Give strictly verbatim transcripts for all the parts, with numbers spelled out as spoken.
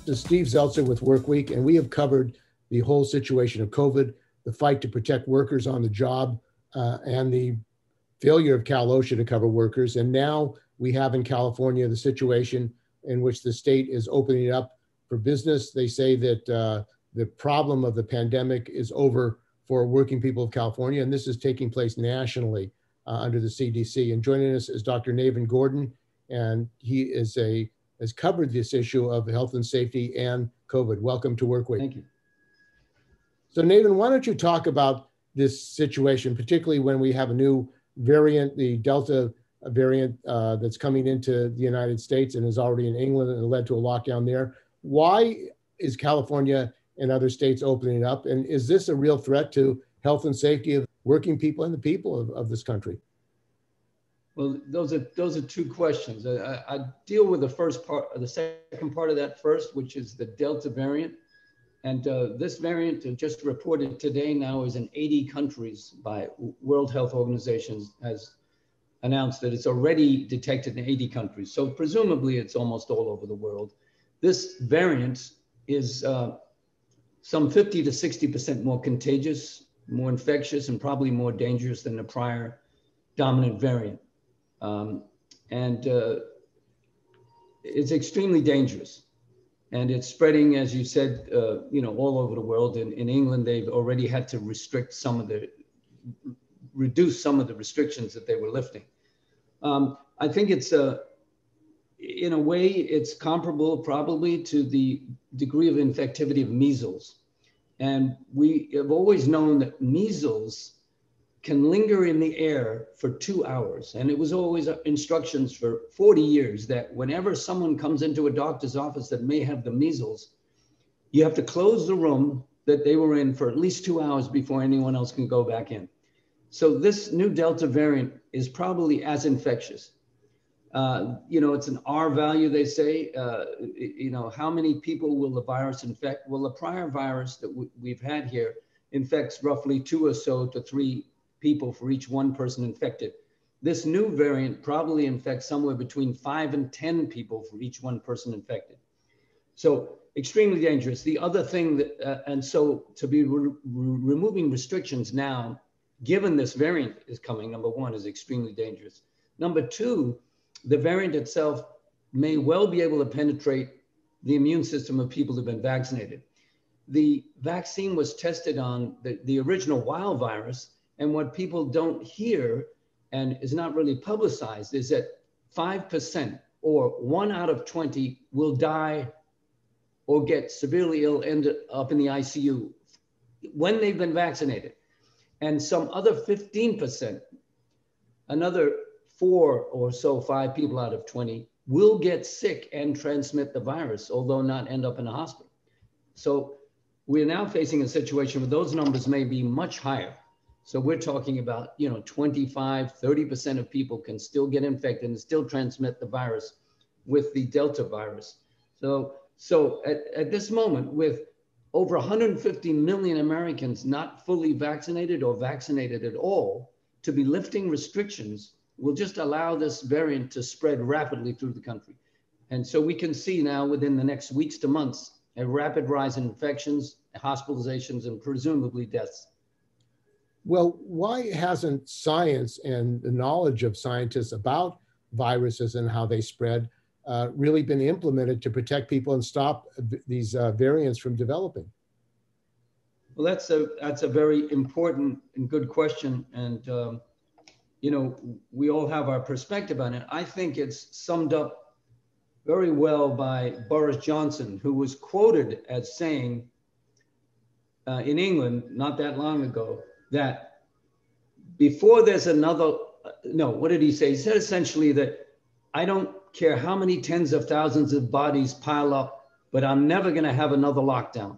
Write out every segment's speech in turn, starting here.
is Steve Zeltzer with Workweek, and we have covered the whole situation of COVID, the fight to protect workers on the job, uh, and the failure of Cal-OSHA to cover workers. And now we have in California the situation in which the state is opening it up for business. They say that uh, the problem of the pandemic is over for working people of California, and this is taking place nationally uh, under the C D C. And joining us is Doctor Nayvin Gordon, and he is a has covered this issue of health and safety and COVID. Welcome to Workweek. Thank you. So Nayvin, why don't you talk about this situation, particularly when we have a new variant, the Delta variant uh, that's coming into the United States and is already in England and led to a lockdown there. Why is California and other states opening up? And is this a real threat to health and safety of working people and the people of, of this country? Well, those are those are two questions. I, I deal with the first part, the second part of that first, which is the Delta variant. And uh, this variant, uh, just reported today now, is in eighty countries by World Health Organization, has announced that it's already detected in eighty countries. So presumably it's almost all over the world. This variant is uh, some fifty to sixty percent more contagious, more infectious, and probably more dangerous than the prior dominant variant. Um, and uh, it's extremely dangerous. And it's spreading, as you said, uh, you know, all over the world. In, in England, they've already had to restrict some of the, reduce some of the restrictions that they were lifting. Um, I think it's, uh, in a way, it's comparable probably to the degree of infectivity of measles. And we have always known that measles can linger in the air for two hours. And it was always instructions for forty years that whenever someone comes into a doctor's office that may have the measles, you have to close the room that they were in for at least two hours before anyone else can go back in. So this new Delta variant is probably as infectious. Uh, you know, it's an R value, they say. Uh, you know, how many people will the virus infect? Well, the prior virus that we, we've had here infects roughly two or so to three people for each one person infected. This new variant probably infects somewhere between five and ten people for each one person infected. So extremely dangerous. The other thing that, uh, and so to be re re removing restrictions now, given this variant is coming, number one, is extremely dangerous. Number two, the variant itself may well be able to penetrate the immune system of people who've been vaccinated. The vaccine was tested on the, the original wild virus, and what people don't hear and is not really publicized is that five percent or one out of twenty will die or get severely ill, end up in the I C U when they've been vaccinated. And some other fifteen percent, another four or so, five people out of twenty, will get sick and transmit the virus, although not end up in a hospital. So we're now facing a situation where those numbers may be much higher. So we're talking about, you know, twenty-five, thirty percent of people can still get infected and still transmit the virus with the Delta virus. So, so at, at this moment, with over one hundred fifty million Americans not fully vaccinated or vaccinated at all, to be lifting restrictions will just allow this variant to spread rapidly through the country. And so we can see now within the next weeks to months, a rapid rise in infections, hospitalizations, and presumably deaths. Well, why hasn't science and the knowledge of scientists about viruses and how they spread uh, really been implemented to protect people and stop these uh, variants from developing? Well, that's a, that's a very important and good question. And, um, you know, we all have our perspective on it. I think it's summed up very well by Boris Johnson, who was quoted as saying uh, in England not that long ago, that before there's another, no, what did he say? He said essentially that I don't care how many tens of thousands of bodies pile up, but I'm never going to have another lockdown.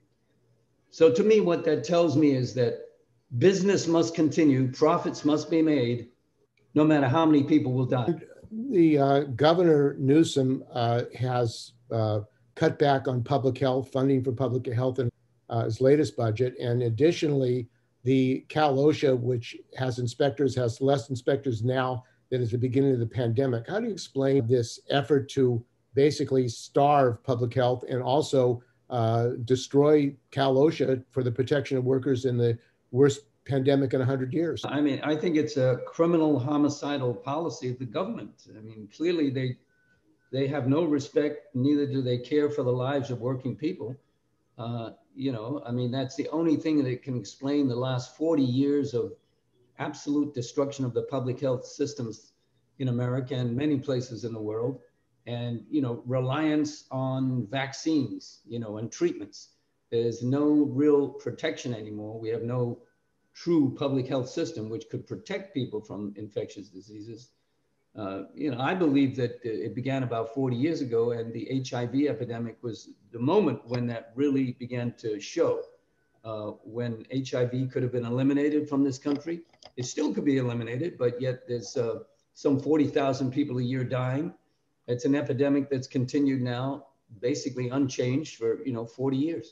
So to me, what that tells me is that business must continue, profits must be made, no matter how many people will die. The uh, Governor Newsom uh, has uh, cut back on public health, funding for public health in uh, his latest budget. And additionally, the Cal-OSHA, which has inspectors, has less inspectors now than at the beginning of the pandemic. How do you explain this effort to basically starve public health and also uh, destroy Cal-OSHA for the protection of workers in the worst pandemic in one hundred years. I mean, I think it's a criminal homicidal policy of the government. I mean, clearly they they have no respect, neither do they care for the lives of working people. Uh, you know, I mean, that's the only thing that can explain the last forty years of absolute destruction of the public health systems in America and many places in the world. And, you know, reliance on vaccines, you know, and treatments. There's no real protection anymore. We have no true public health system which could protect people from infectious diseases. Uh, you know, I believe that it began about forty years ago, and the H I V epidemic was the moment when that really began to show. Uh, when H I V could have been eliminated from this country, it still could be eliminated, but yet there's uh, some forty thousand people a year dying. It's an epidemic that's continued now, basically unchanged for, you know, forty years.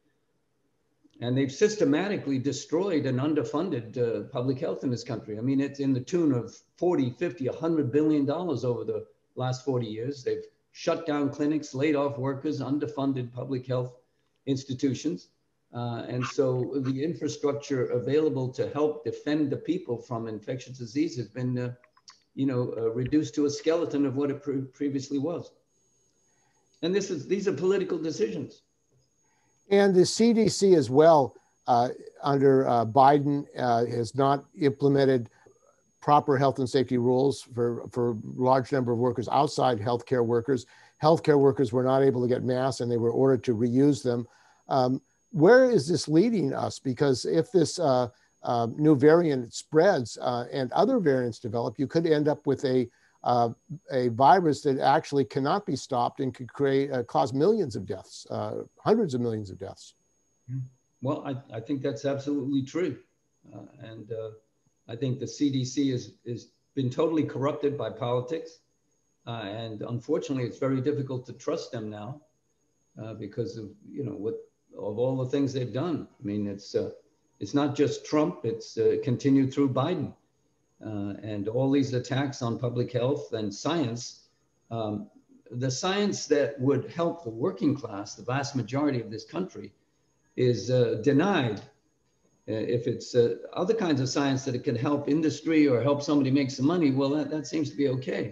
And they've systematically destroyed and underfunded uh, public health in this country. I mean, it's in the tune of forty, fifty, one hundred billion dollars over the last forty years. They've shut down clinics, laid off workers, underfunded public health institutions. Uh, and so the infrastructure available to help defend the people from infectious disease has been, uh, you know, uh, reduced to a skeleton of what it pre previously was. And this is, these are political decisions. And the C D C as well, uh, under uh, Biden, uh, has not implemented proper health and safety rules for, for a large number of workers outside healthcare workers. Healthcare workers were not able to get masks and they were ordered to reuse them. Um, where is this leading us? Because if this uh, uh, new variant spreads uh, and other variants develop, you could end up with a Uh, a virus that actually cannot be stopped and could create, uh, cause millions of deaths, uh, hundreds of millions of deaths. Well, I, I think that's absolutely true. Uh, and uh, I think the C D C is, is been totally corrupted by politics. Uh, and unfortunately, it's very difficult to trust them now uh, because of, you know, what, of all the things they've done. I mean, it's, uh, it's not just Trump, it's uh, continued through Biden. Uh, and all these attacks on public health and science, um, the science that would help the working class, the vast majority of this country, is uh, denied. Uh, if it's uh, other kinds of science that it can help industry or help somebody make some money, well, that, that seems to be okay.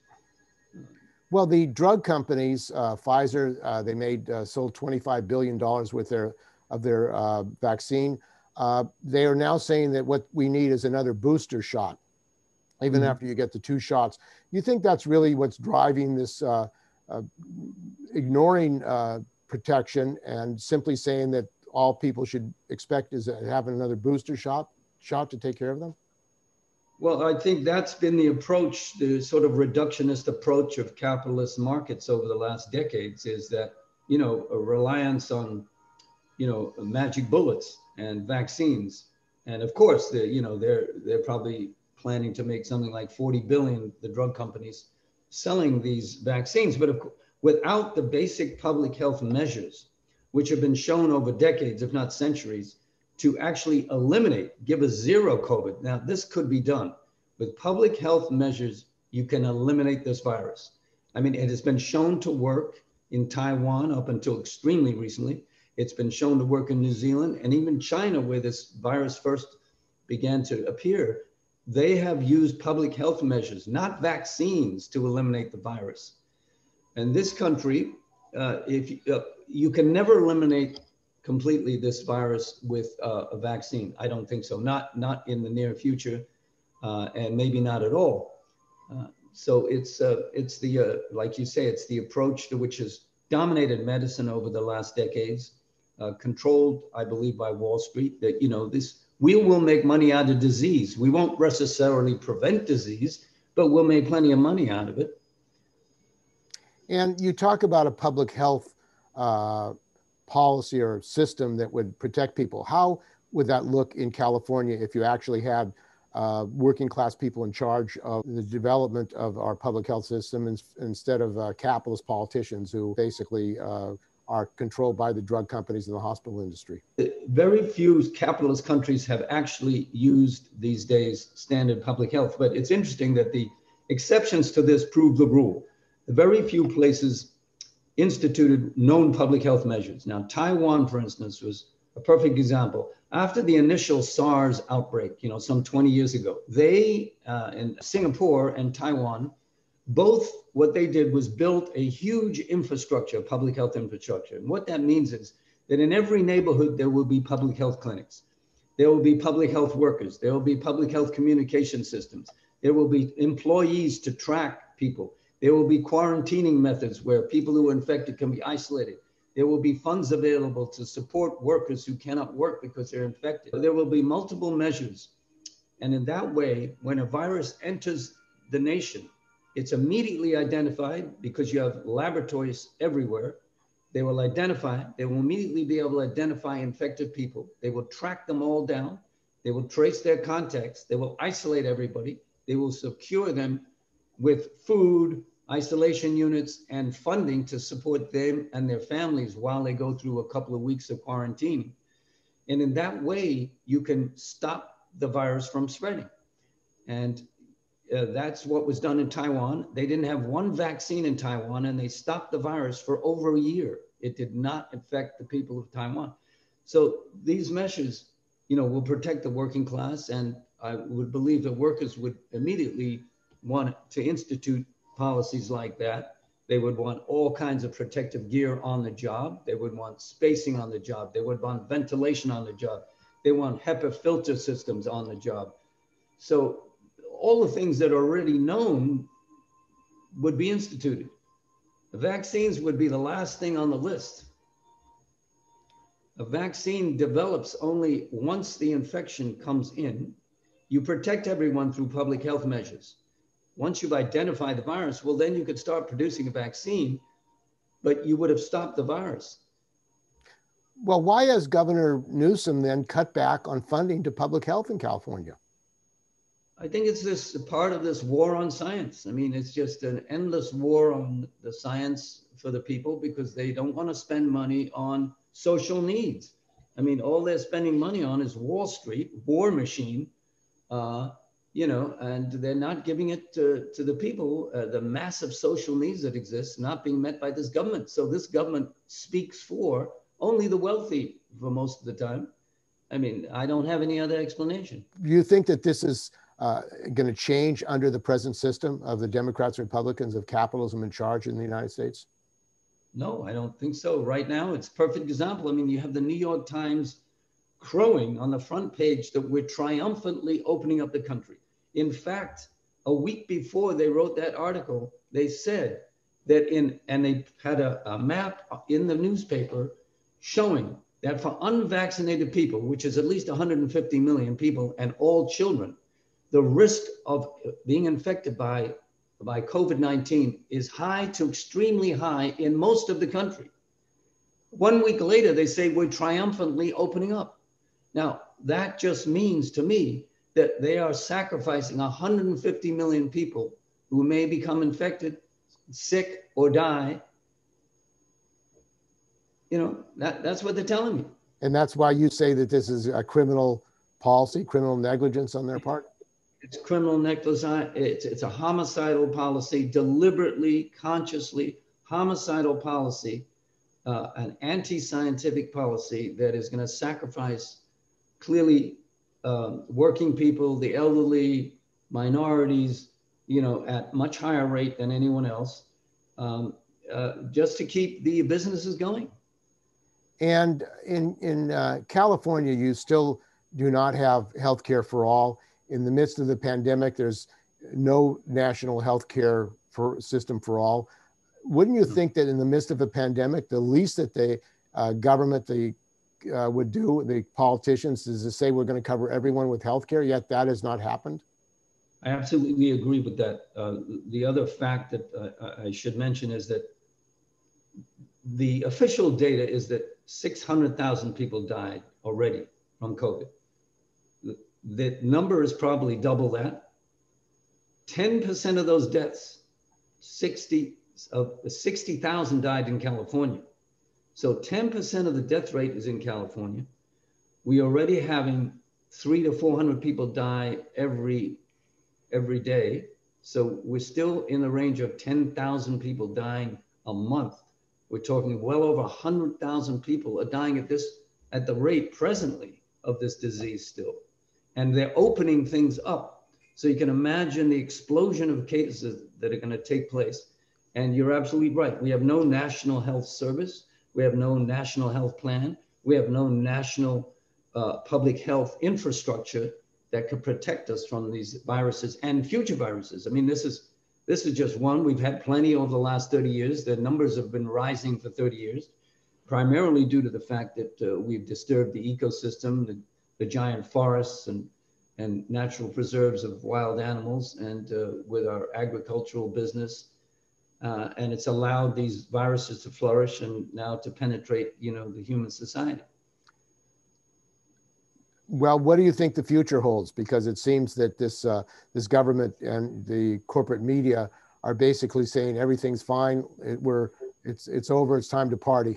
Well, the drug companies, uh, Pfizer, uh, they made uh, sold twenty-five billion dollars with their of their uh, vaccine. Uh, they are now saying that what we need is another booster shot, even mm-hmm. after you get the two shots. You think that's really what's driving this, uh, uh, ignoring uh, protection and simply saying that all people should expect is having another booster shot, shot to take care of them? Well, I think that's been the approach, the sort of reductionist approach of capitalist markets over the last decades, is that, you know, a reliance on, you know, magic bullets and vaccines. And of course, the, you know, they're, they're probably planning to make something like forty billion, the drug companies, selling these vaccines. But of, without the basic public health measures, which have been shown over decades, if not centuries, to actually eliminate, give a zero COVID. Now, this could be done. With public health measures, you can eliminate this virus. I mean, it has been shown to work in Taiwan up until extremely recently. It's been shown to work in New Zealand and even China, where this virus first began to appear. They have used public health measures, not vaccines, to eliminate the virus. And this country, uh, if you, uh, you can never eliminate completely this virus with uh, a vaccine. I don't think so. Not, not in the near future, uh, and maybe not at all. Uh, so it's, uh, it's the, uh, like you say, it's the approach to which has dominated medicine over the last decades. Uh, controlled, I believe, by Wall Street, that, you know, this, we will make money out of disease. We won't necessarily prevent disease, but we'll make plenty of money out of it. And you talk about a public health uh, policy or system that would protect people. How would that look in California if you actually had uh, working class people in charge of the development of our public health system in, instead of uh, capitalist politicians who basically uh, are controlled by the drug companies and the hospital industry? Very few capitalist countries have actually used these days standard public health, but it's interesting that the exceptions to this prove the rule. very few places instituted known public health measures. Now, Taiwan, for instance, was a perfect example. After the initial SARS outbreak, you know, some twenty years ago, they, uh, in Singapore and Taiwan, both what they did was build a huge infrastructure, public health infrastructure. And what that means is that in every neighborhood, there will be public health clinics. There will be public health workers. There will be public health communication systems. There will be employees to track people. There will be quarantining methods where people who are infected can be isolated. There will be funds available to support workers who cannot work because they're infected. There will be multiple measures. And in that way, when a virus enters the nation, it's immediately identified because you have laboratories everywhere. They will identify, they will immediately be able to identify infected people. They will track them all down. They will trace their contacts. They will isolate everybody. They will secure them with food, isolation units, and funding to support them and their families while they go through a couple of weeks of quarantine. And in that way, you can stop the virus from spreading. And uh, that's what was done in Taiwan. They didn't have one vaccine in Taiwan, and they stopped the virus for over a year. It did not affect the people of Taiwan. So these measures, you know, will protect the working class. And I would believe that workers would immediately want to institute policies like that. They would want all kinds of protective gear on the job. They would want spacing on the job. They would want ventilation on the job. They want HEPA filter systems on the job. So all the things that are already known would be instituted. The vaccines would be the last thing on the list. A vaccine develops only once the infection comes in. You protect everyone through public health measures. Once you've identified the virus, well, then you could start producing a vaccine, but you would have stopped the virus. Well, why has Governor Newsom then cut back on funding to public health in California? I think it's this part of this war on science. I mean, it's just an endless war on the science for the people because they don't want to spend money on social needs. I mean, all they're spending money on is Wall Street, war machine, uh, you know, and they're not giving it to, to the people, uh, the massive social needs that exist not being met by this government. So this government speaks for only the wealthy for most of the time. I mean, I don't have any other explanation. Do you think that this is uh, going to change under the present system of the Democrats and Republicans of capitalism in charge in the United States? No, I don't think so. Right now, it's a perfect example. I mean, you have the New York Times crowing on the front page that we're triumphantly opening up the country. In fact, a week before they wrote that article, they said that in, and they had a, a map in the newspaper showing that for unvaccinated people, which is at least one hundred fifty million people and all children, the risk of being infected by, by COVID nineteen is high to extremely high in most of the country. One week later, they say we're triumphantly opening up. Now, that just means to me that they are sacrificing one hundred fifty million people who may become infected, sick, or die. You know, that, that's what they're telling me. And that's why you say that this is a criminal policy, criminal negligence on their part? It's criminal negligence. It's, it's a homicidal policy, deliberately, consciously homicidal policy, uh, an anti-scientific policy that is going to sacrifice clearly Um, working people, the elderly, minorities, you know, at much higher rate than anyone else, um, uh, just to keep the businesses going. And in, in uh, California, you still do not have health care for all. In the midst of the pandemic, there's no national health care for, system for all. Wouldn't you think that in the midst of a pandemic, the least that the uh, government, the Uh, would do, the politicians, is to say we're going to cover everyone with health care, yet that has not happened? I absolutely agree with that. Uh, the other fact that uh, I should mention is that the official data is that six hundred thousand people died already from COVID. The, the number is probably double that. ten percent of those deaths, sixty of sixty thousand died in California. So ten percent of the death rate is in California. We are already having three to four hundred people die every, every day. So we're still in the range of ten thousand people dying a month. We're talking well over one hundred thousand people are dying at this, at the rate presently of this disease still. And they're opening things up. So you can imagine the explosion of cases that are going to take place. And you're absolutely right. We have no national health service. We have no national health plan. We have no national uh, public health infrastructure that could protect us from these viruses and future viruses. I mean, this is this is just one. We've had plenty over the last thirty years. The numbers have been rising for thirty years, primarily due to the fact that uh, we've disturbed the ecosystem, the, the giant forests and, and natural preserves of wild animals, and uh, with our agricultural business. Uh, and it's allowed these viruses to flourish and now to penetrate, you know, the human society. Well, what do you think the future holds? Because it seems that this uh, this government and the corporate media are basically saying everything's fine. It, we're it's it's over. It's time to party.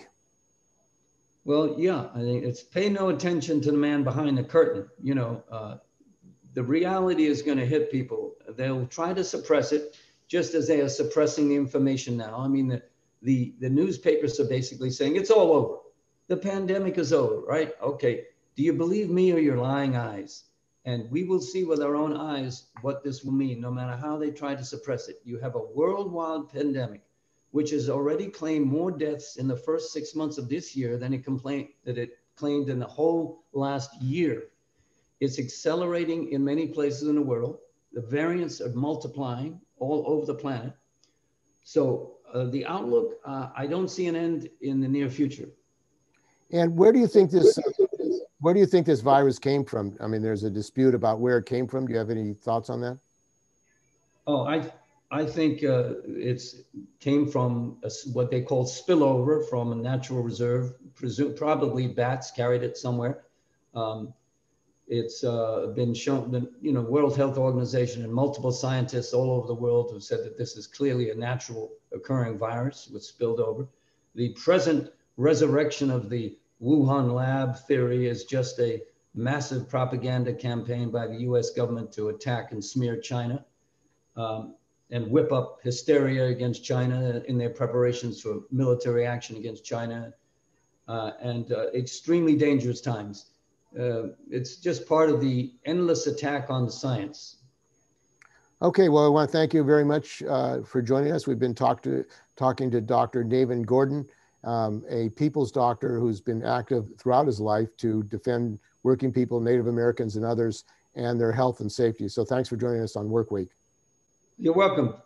Well, yeah, I think it's pay no attention to the man behind the curtain. You know, uh, the reality is going to hit people. They'll try to suppress it, just as they are suppressing the information now. I mean, the the, the newspapers are basically saying it's all over. The pandemic is over, right? Okay. Do you believe me or your lying eyes? And we will see with our own eyes what this will mean, no matter how they try to suppress it. You have a worldwide pandemic, which has already claimed more deaths in the first six months of this year than it complained that it claimed in the whole last year. It's accelerating in many places in the world. The variants are multiplying all over the planet. So uh, the outlook, uh, I don't see an end in the near future. And where do you think this? Where do you think this virus came from? I mean, there's a dispute about where it came from. Do you have any thoughts on that? Oh, I I think uh, it's came from a, what they call spillover from a natural reserve. Presume probably bats carried it somewhere. Um, it's uh, been shown, the you know World Health Organization and multiple scientists all over the world have said that this is clearly a natural occurring virus which spilled over. The present resurrection of the Wuhan lab theory is just a massive propaganda campaign by the U S government to attack and smear China um, and whip up hysteria against China in their preparations for military action against China uh, and uh, extremely dangerous times. Uh, it's just part of the endless attack on science. Okay, well, I want to thank you very much uh, for joining us. We've been talk to, talking to Doctor Nayvin Gordon, Um, a people's doctor who's been active throughout his life to defend working people, Native Americans and others, and their health and safety. So thanks for joining us on Work Week. You're welcome.